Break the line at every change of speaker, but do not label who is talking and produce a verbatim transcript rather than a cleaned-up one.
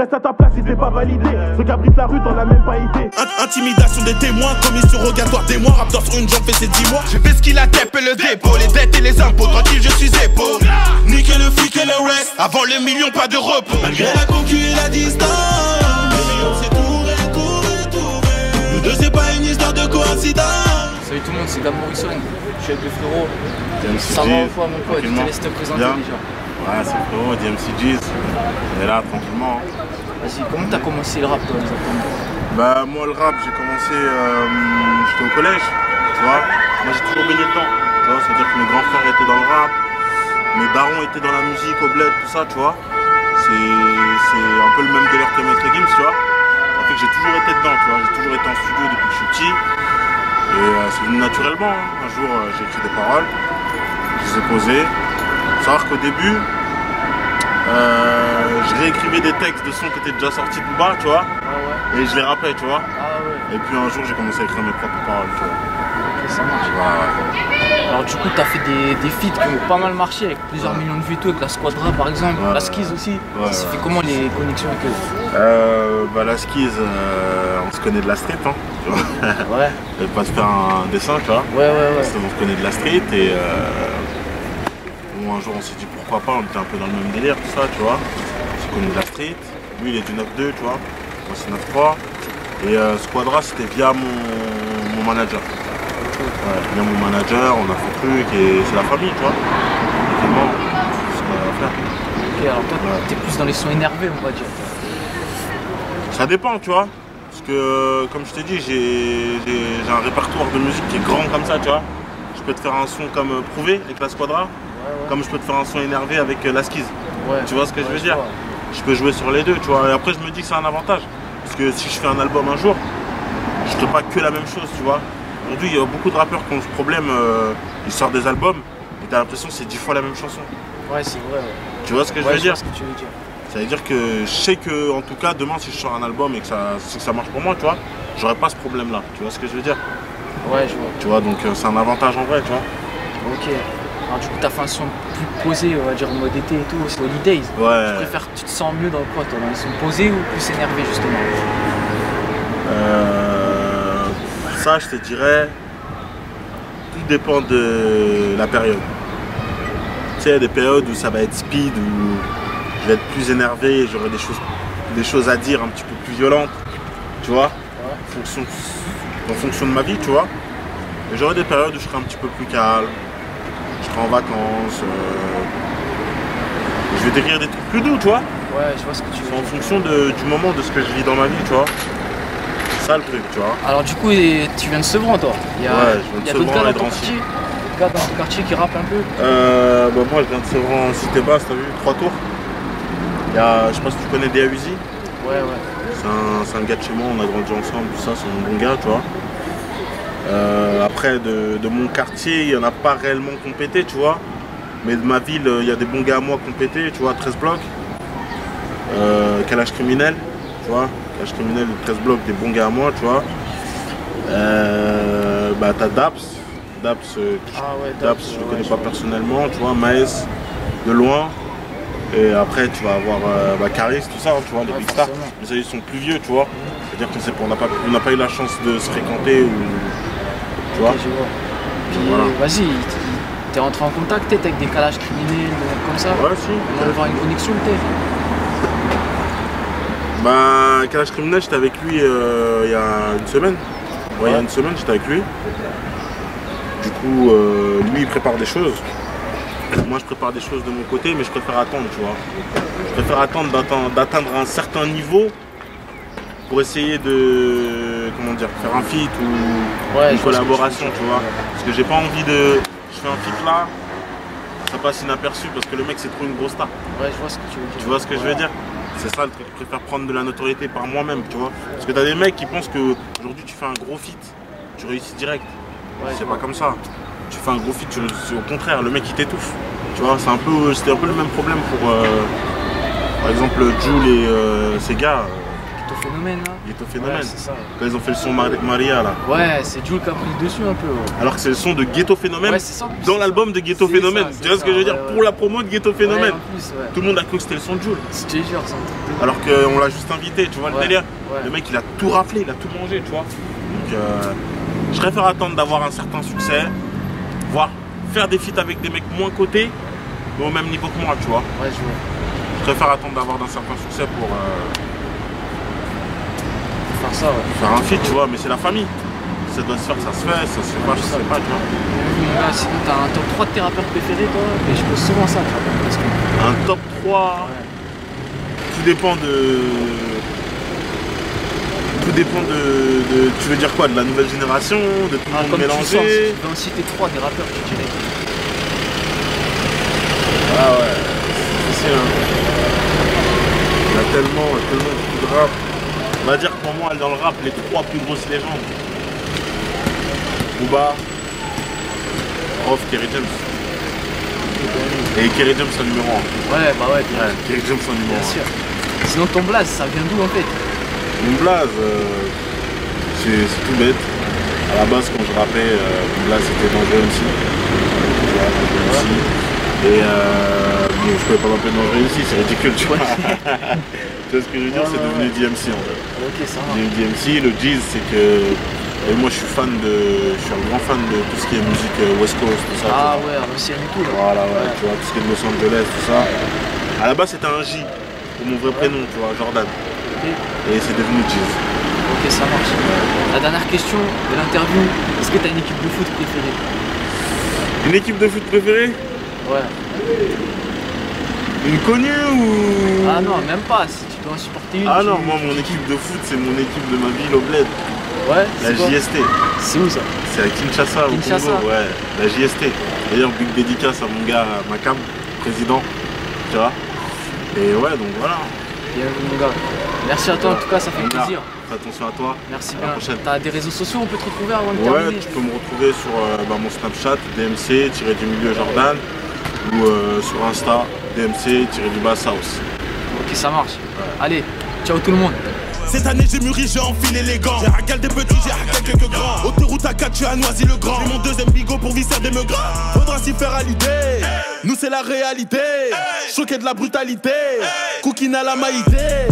Reste à ta place si t'es pas validé. Ceux qui abritent la rue t'en as même pas idée.
Intimidation des témoins, commission rogatoire des mois. Raptor sur une jambe fait ses dix mois. J'ai fait ce qu'il a cap et le dépôt. Les dettes et les impôts, tranquille je suis épaule. Niquer le fric et le reste. Avant le million pas de repos. Malgré la concu et la distance, les millions c'est touré, touré, touré. Nous deux c'est pas une histoire de coïncidence.
Salut tout le monde, c'est Gab Morrison. Je suis avec le frérot.
D M C
Ça va
G's,
ou quoi mon pote? Je te laisse te présenter
bien.
déjà.
Ouais, c'est le frérot, D M C G's. On est là tranquillement.
Vas-y, comment t'as commencé le rap toi exactement?
Bah moi le rap j'ai commencé, euh, j'étais au collège, tu vois. Moi j'ai toujours baigné dedans, tu vois. C'est-à-dire que mes grands frères étaient dans le rap, mes darons étaient dans la musique, au bled, tout ça, tu vois. C'est un peu le même délire que Maître Gims, tu vois. Ça fait que j'ai toujours été dedans, tu vois. J'ai toujours été en studio depuis que je suis petit. Et euh, c'est venu naturellement, hein. Un jour euh, j'ai écrit des paroles, je les ai posées. Faut savoir qu'au début, euh, je réécrivais des textes de sons qui étaient déjà sortis de bas, tu vois.
Ah ouais.
Et je les rappelais, tu vois.
Ah ouais.
Et puis un jour j'ai commencé à écrire mes propres paroles, tu vois.
Ok, ça marche.
Ouais, ouais.
Alors du coup t'as fait des, des feats qui ont pas mal marché avec plusieurs
Ouais.
millions de vues et tout, avec la Squadra par exemple,
Ouais,
la Skiz aussi.
ouais,
Ça
ouais.
fait comment les connexions avec eux?
Euh, bah la Skiz, euh, on se connaît de la street, hein, tu vois.
Ouais.
Je vais pas se faire un dessin, tu vois.
Ouais ouais ouais.
Parce qu'on se connaît de la street et euh, bon, un jour on s'est dit pourquoi pas, on était un peu dans le même délire, tout ça, tu vois. On se connaît de la street, lui il est du neuf deux, tu vois, moi c'est neuf trois. Et euh, Squadra c'était via mon, mon manager. Ouais, via mon manager, on a fait truc et c'est la famille, tu vois. Effectivement, c'est ce qu'on va faire.
Ok, alors toi
Ouais.
t'es plus dans les sons énervés on va dire.
Ça dépend, tu vois. Parce que, comme je t'ai dit, j'ai j'ai- j'ai un répertoire de musique qui est grand comme ça, tu vois. Je peux te faire un son comme euh, Prouvé avec la Squadra,
Ouais ouais.
comme je peux te faire un son énervé avec euh, la Skiz.
Ouais.
Tu vois ce que je
Ouais,
veux dire?
vois.
Je peux jouer sur les deux, tu vois. Et après, je me dis que c'est un avantage. Parce que si je fais un album un jour, je fais pas que la même chose, tu vois. Aujourd'hui, il y a beaucoup de rappeurs qui ont ce problème. Euh, ils sortent des albums et t'as l'impression que c'est dix fois la même chanson.
Ouais c'est vrai. Ouais.
Tu vois ce que je
Ouais,
veux
je
dire?
vois ce que tu veux dire.
Ça veut dire que je sais que, en tout cas, demain, si je sors un album et que ça, si ça marche pour moi, tu vois, j'aurais pas ce problème-là. Tu vois ce que je veux dire?
Ouais je vois.
Tu vois, donc euh, c'est un avantage en vrai, tu vois.
Ok. Alors du coup t'as fait un son plus posé, on va dire en mode été et tout, c'est Holidays.
Ouais.
Tu préfères, tu te sens mieux dans quoi toi? Dans les sons posés ou plus énervés justement?
Euh, ça, je te dirais, tout dépend de la période. Tu sais, il y a des périodes où ça va être speed, où je vais être plus énervé, j'aurai des choses, des choses à dire un petit peu plus violentes, tu vois,
Ouais.
en fonction, en fonction de ma vie, tu vois. Et j'aurai des périodes où je serai un petit peu plus calme, je serai en vacances, euh, je vais t'écrire des trucs plus doux, tu vois.
Ouais, je vois ce que tu veux
C'est en
dire.
fonction de- du moment, de ce que je vis dans ma vie, tu vois. C'est ça le truc, tu vois.
Alors du coup, et- tu viens de Sevran toi? Il y a,
Ouais, je viens de
il y a d'autres
Sevran
gars
et
dans
de
ton
Drancy.
quartier? D'autres gars dans ton quartier qui rappent un peu?
Euh, bah moi je viens de Sevran, Cité Basse, t'as vu, trois tours. Il y a, je sais pas si tu connais D A Uzi,
Ouais, ouais.
c'est un, c'est un gars de chez moi, on a grandi ensemble, tout ça, c'est un bon gars, tu vois. Euh, après, de, de mon quartier, il n'y en a pas réellement compété, tu vois. Mais de ma ville, il y a des bons gars à moi compétés, tu vois, treize blocs. Euh, Calage criminel, tu vois. Calage criminel, treize blocs, des bons gars à moi, tu vois. Euh, bah t'as Daps, Daps, euh,
Ah ouais,
Daps, je le connais pas personnellement, tu vois, Maes, de loin. Et après, tu vas avoir euh, bah, Caris, tout ça, hein, tu vois, les
Ouais,
big stars.
forcément.
Mais ça, ils sont plus vieux, tu vois. C'est-à-dire qu'on sait pas, on n'a pas, on n'a pas eu la chance de se fréquenter ou. Tu vois.
Ok, je vois. Puis
Voilà.
vas-y, t'es rentré en contact peut-être avec des calages criminels comme ça?
Ouais, si.
On va avoir une connexion peut-être?
Bah, Calage criminel, j'étais avec lui euh, il y a une semaine. Ouais, il y a une semaine, j'étais avec lui. Du coup, euh, lui, il prépare des choses. Moi, je prépare des choses de mon côté, mais je préfère attendre, tu vois. Je préfère attendre d'atteindre un certain niveau pour essayer de, comment dire, faire un feat ou
Ouais,
une
je vois ce que
collaboration,
tu veux
tu vois. Parce que j'ai pas envie de, je fais un feat là, ça passe inaperçu parce que le mec c'est trop une grosse star.
Ouais, je vois ce que tu veux dire.
Tu vois ce que je veux dire? C'est ça le truc, je préfère prendre de la notoriété par moi-même, tu vois. Parce que t'as des mecs qui pensent que aujourd'hui tu fais un gros feat, tu réussis direct.
Ouais,
C'est pas comme ça. Tu fais un gros feat, tu, au contraire, le mec il t'étouffe. Tu vois, c'est un peu, c'était un peu le même problème pour, euh, par exemple, Jul et euh, ces gars.
Qui te Phénomène là.
Ghetto Phénomène.
Ouais, c'est ça.
Quand ils ont fait le son Mar- Maria là.
Ouais, c'est Jul qui a pris le dessus un peu. Ouais.
Alors que c'est le son de Ghetto Phénomène
Ouais, c'est ça,
dans l'album de Ghetto
c'est
Phénomène.
ça,
Tu vois ce
c'est
que je veux
ça,
dire?
ouais,
Pour
ouais.
la promo de Ghetto Phénomène.
Ouais, en plus, ouais.
Tout le monde a cru que c'était le son de Jul.
Je te jure, c'est un truc de...
Alors qu'on l'a juste invité, tu vois le
Ouais,
délire.
ouais.
Le mec il a tout raflé, il a tout mangé, tu vois. Donc euh, je préfère attendre d'avoir un certain succès, voire faire des feats avec des mecs moins cotés, mais au même niveau que moi, tu vois.
Ouais, je vois.
Je préfère attendre d'avoir un certain succès pour euh,
Faire ça, ouais.
faire un feat, tu vois, mais c'est la famille. Si ça doit se faire, ça se fait, ça se fait pas, je sais pas, tu vois.
Mon gars, sinon t'as un top trois de tes rappeurs préférés, toi? Et je pose souvent ça, tu vois. Parce que...
Un top trois,
Ouais.
tout dépend de... Tout dépend de, de... Tu veux dire quoi? De la nouvelle génération, de tout le
Ah,
monde
comme tu sens, si
mélangé?
tu veux en citer trois des rappeurs, tu dirais.
Ah ouais, c'est difficile, hein. Il y a tellement, tellement de rap. On va dire que pour moi, dans le rap, les trois plus grosses légendes. Booba, Rof, Kerry James. Et Kerry James en numéro un.
Ouais, bah ouais, bien,
Ouais, Kerry James en numéro
bien
un.
sûr. Sinon ton blaze, ça vient d'où en fait?
Mon blaze, euh, c'est c'est tout bête. À la base, quand je rappais, euh, mon blaze c'était Dangereux M C. Tu vois, Dangereux M C. Et euh, bon, je pouvais pas m'appeler Dangereux M C, c'est ridicule, tu vois. Tu vois ce que je veux dire?
Ouais,
C'est
ouais,
devenu
ouais.
D M C en fait.
Ok, ça va.
D M C, le Jeez, c'est que. Et moi, je suis fan de. Je suis un grand fan de tout ce qui est musique euh, West Coast, tout ça.
Ah
tu vois.
ouais, ancienne et tout là.
Voilà, ouais, tu vois, tout ce qui est de Los Angeles, tout ça. À la base, c'était un J, pour mon vrai prénom, tu vois, Jordan.
Ok,
Et c'est devenu Jeez.
ok, ça marche. La dernière question de l'interview, est-ce que t'as une équipe de foot préférée?
Une équipe de foot préférée?
Ouais.
Une connue ou.
Ah non, même pas, si tu dois en supporter une.
Ah
tu-
non, moi, mon équipe de foot, c'est mon équipe de ma ville au Bled.
Ouais,
La
c'est quoi?
J S T.
C'est où ça?
C'est à Kinshasa, au
Kinshasa.
Congo, ouais. La J S T. D'ailleurs, big dédicace à mon gars Makam, président, tu vois. Et ouais, donc voilà.
Bienvenue mon gars. Merci à toi en tout cas, ça fait
Mon gars,
plaisir.
fais attention à toi.
Merci
À la
bien.
prochaine.
T'as des réseaux sociaux, on peut te retrouver avant de
Ouais,
terminer?
tu peux me retrouver sur euh, bah, mon Snapchat, D M C, tiré du milieu Jordan, ou euh, sur Insta, D M C, tiré du bas South.
Ok, ça marche. Allez, ciao tout le monde.
Cette année j'ai mûri, j'ai enfilé les gants. J'ai racal des petits, j'ai racal quelques grands. Autoroute à quatre, je suis à Noisy-le-Grand. J'ai mon deuxième bigot pour visser des meugras. Faudra s'y faire à l'idée. Nous c'est la réalité. Choqué de la brutalité. Cookina la maïté.